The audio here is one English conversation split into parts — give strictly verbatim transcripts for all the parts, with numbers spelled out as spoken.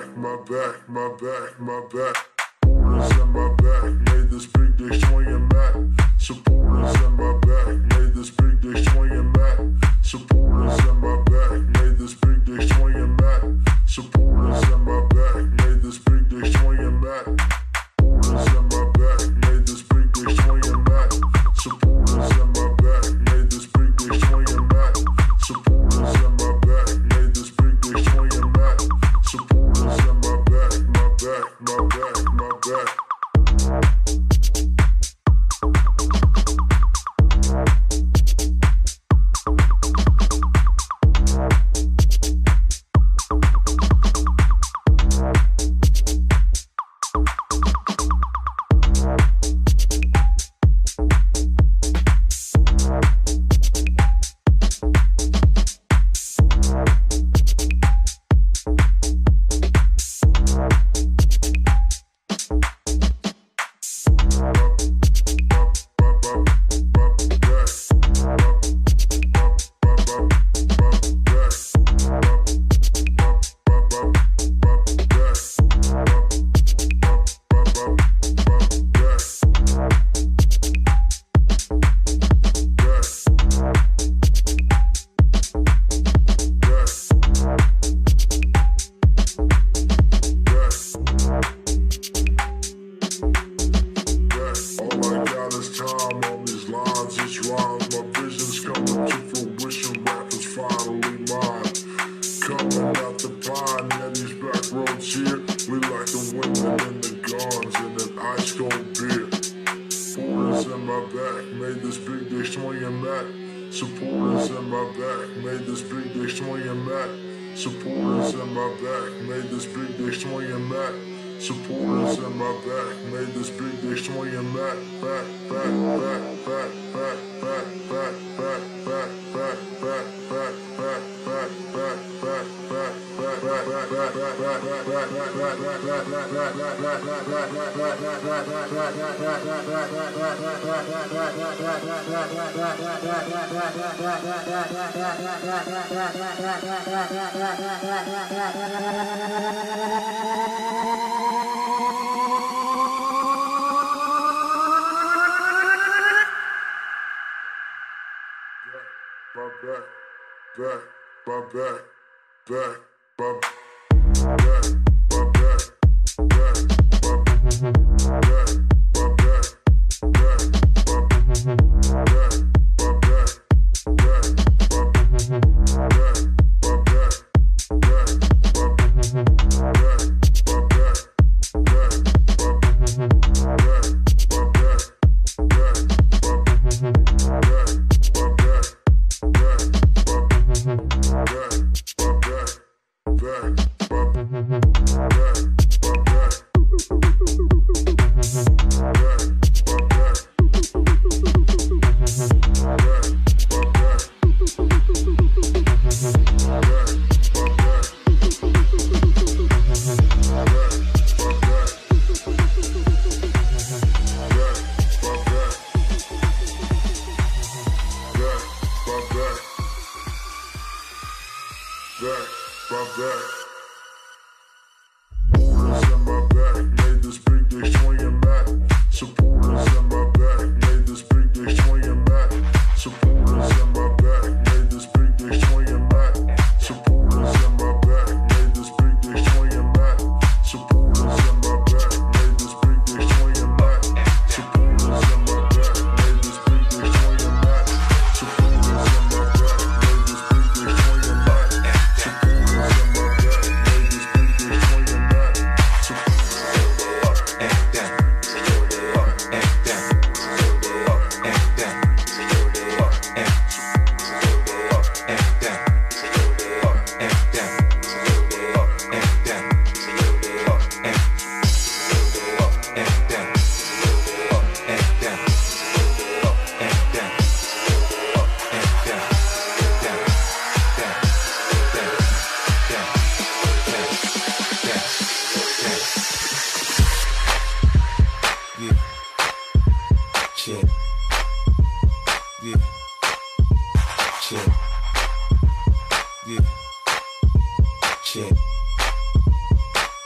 back, my back, my back, my back. Supporters in my back, made this big dick swinging back. Supporters in my back, made this big dick swinging back. Supporters in my back, made this big dick swinging back. Supporters in my back, made this big dick swinging back. Supporters in my back, made this big dick swinging back. Supporters in my back, made this big dick swinging back. Supporters in my back, made this big dick swinging back. Supporters in my back, my back, my back, my back.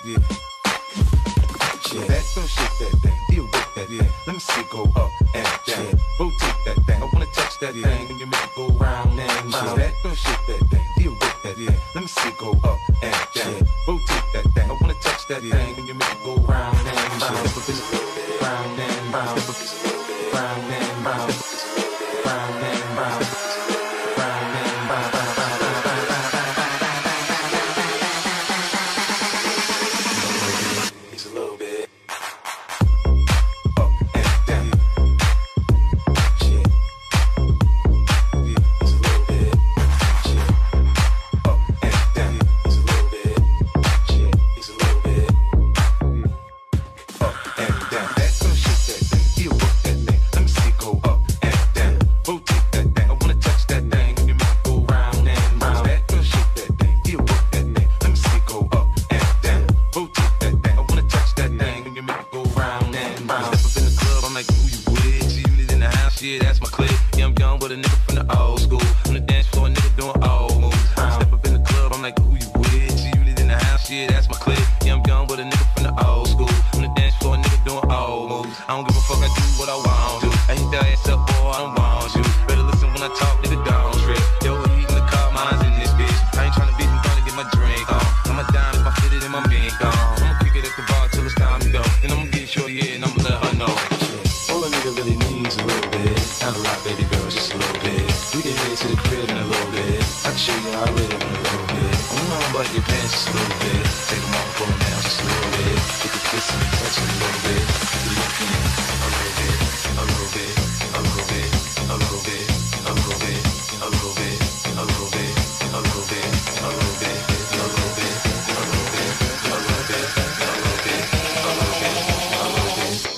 Yeah. Yeah, that girl shake that thing, deal with that thing. Let me see it go up and down. Rotate that thing, I wanna touch that thing when you make it go round and round. That girl shake that thing, deal with that thing. Let me see it go up and down. Rotate that thing, I wanna touch that thing when you make it go round and round. Step up in the round and round. Step up round and round. Round and round. Round and round. It's a little bit. Yeah, that's my clique. Yeah, I'm young with a nigga from the old school. On the dance floor, a nigga doing old moves. I step up in the club, I'm like, who you with? See you in the house, yeah, that's my clique. Yeah, I'm young with a nigga from the old school. On the dance floor, a nigga doing old moves. I don't give a fuck, I do what I want to. I hit that ass up, boy, I don't want you. Better listen when I talk, nigga, don't trip. Yo, he in the car, mine's in this bitch. I ain't tryna beat him, tryna get my drink on. I'm a dime if I fit it in my mink on. I'ma kick it at the bar till it's time to go. Then I'ma get short, yeah, and I'ma let her know. All a nigga really needs a little bit. Not a lot, baby girl, just a little bit. We can head to the crib in a little bit. I can show you how I live in a little bit. I'm on but your pants just a little bit. Take them off, pull them down just a little bit. Get the kissing and touching a little bit. Get the looking in a little bit. A little bit, a little bit, a little bit, a little bit, a little bit, a little bit, a little bit, a little bit, a little bit, a little bit, a little bit, a little bit, a little bit, a little bit.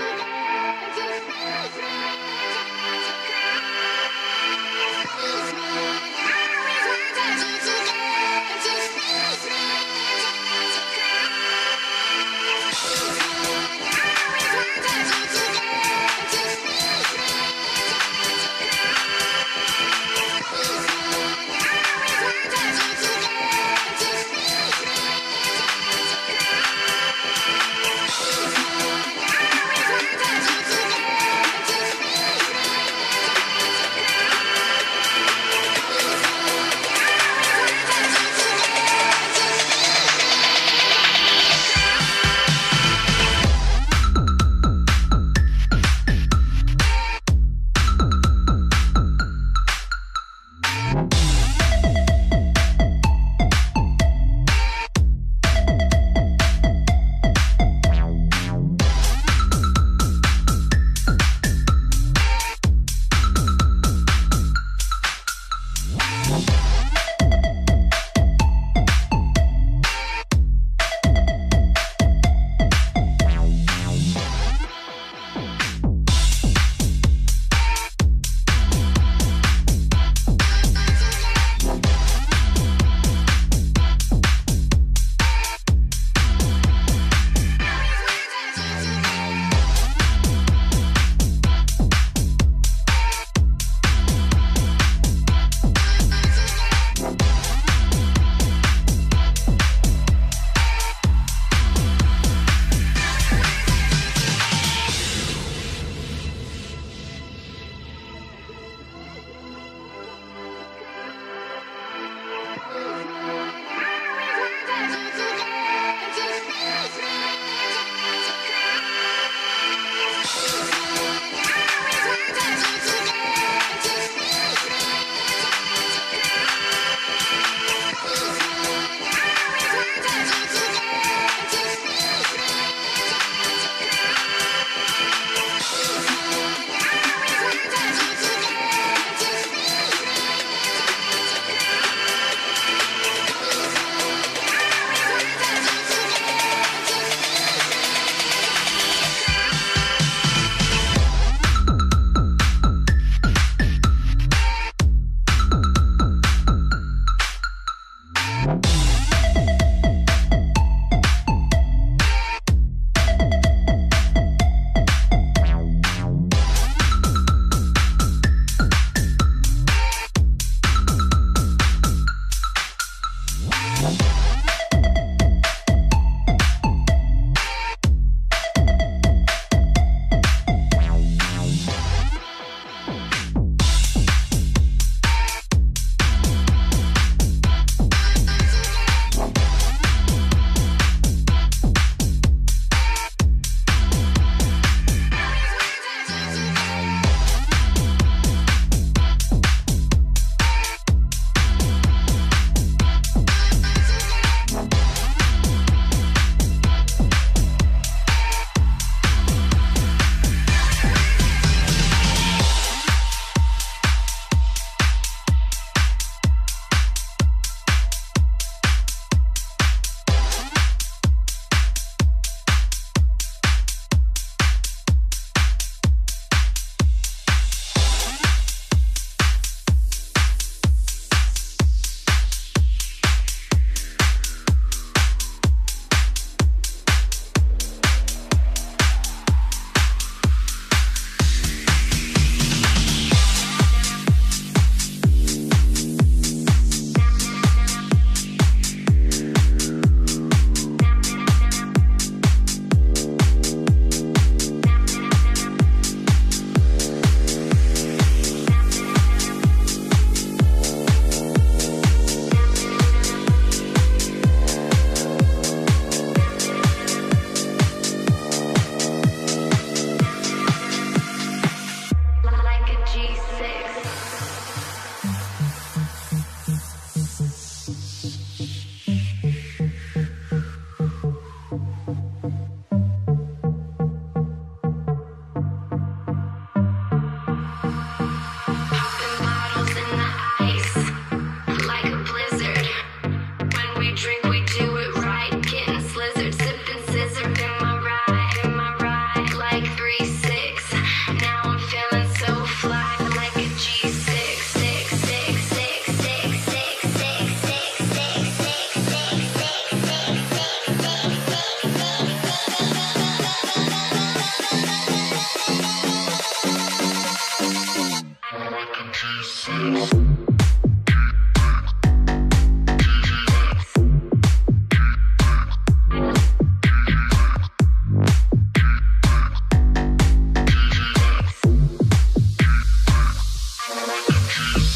Excuse me.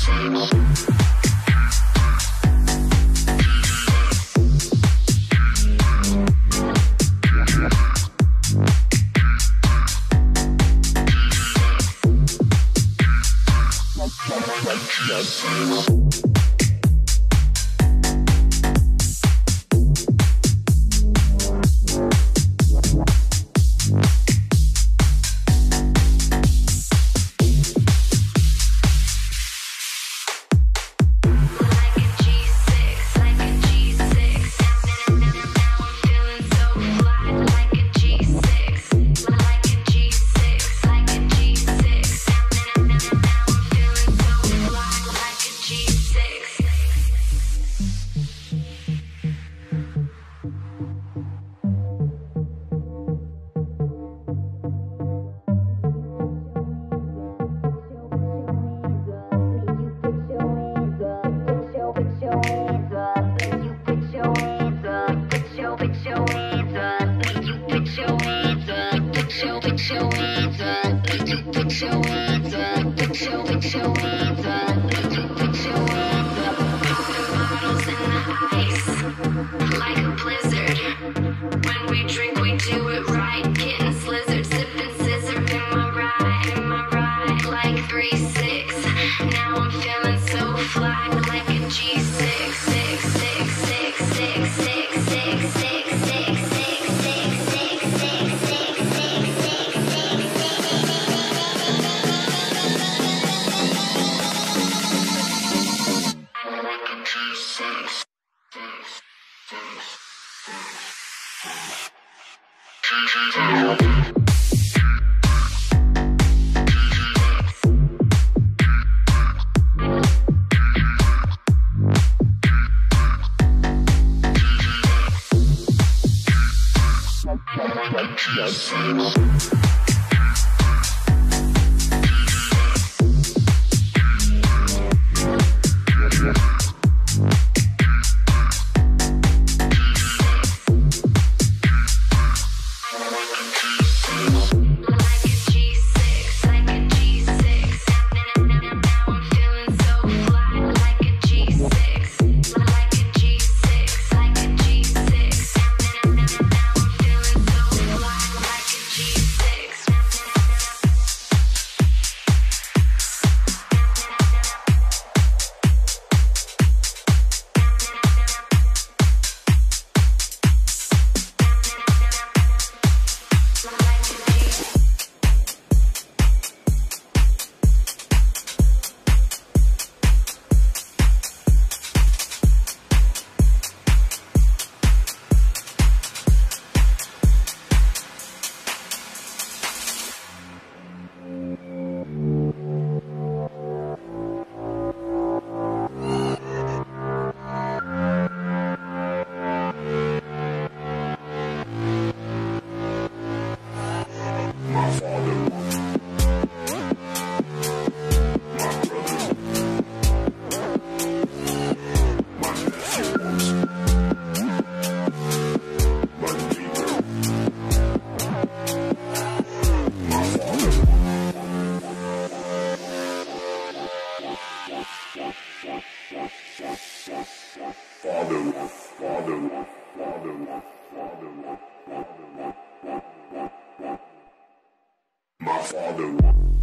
My father.